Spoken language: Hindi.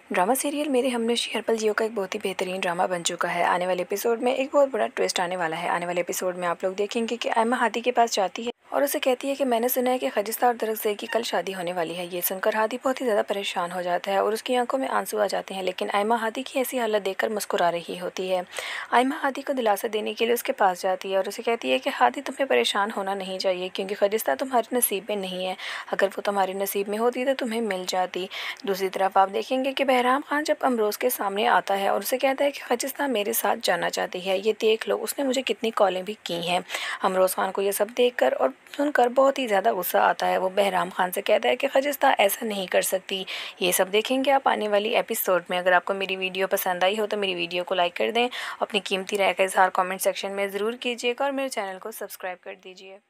ड्रामा सीरियल मेरे हमनर्शी हर पल जियो का एक बहुत ही बेहतरीन ड्रामा बन चुका है। आने वाले एपिसोड में एक बहुत बड़ा ट्विस्ट आने वाला है। आने वाले एपिसोड में आप लोग देखेंगे कि आयमा हादी के पास जाती है और उसे कहती है कि मैंने सुना है कि खजिस्ता और दरख्त की कल शादी होने वाली है। ये सुनकर हादी बहुत ही ज़्यादा परेशान हो जाता है और उसकी आंखों में आंसू आ जाते हैं, लेकिन आयमा हादी की ऐसी हालत देखकर मुस्कुरा रही होती है। आयमा हादी को दिलासा देने के लिए उसके पास जाती है और उसे कहती है कि हादी, तुम्हें परेशान होना नहीं चाहिए क्योंकि खजिस्ता तुम्हारे नसीब में नहीं है। अगर वो तुम्हारे नसीब में होती तो तुम्हें मिल जाती। दूसरी तरफ आप देखेंगे कि बहराम खान जब अमरोज़ के सामने आता है और उसे कहता है कि खजिस्ता मेरे साथ जाना चाहती है, ये देख लो उसने मुझे कितनी कॉलें भी की हैं। अमरोज़ खान को ये सब देखकर और सुनकर बहुत ही ज़्यादा गुस्सा आता है। वो बहराम खान से कहता है कि खजिस्ता ऐसा नहीं कर सकती। ये सब देखेंगे आप आने वाली एपिसोड में। अगर आपको मेरी वीडियो पसंद आई हो तो मेरी वीडियो को लाइक कर दें, अपनी कीमती राय का इज़हार कमेंट सेक्शन में ज़रूर कीजिएगा और मेरे चैनल को सब्सक्राइब कर दीजिए।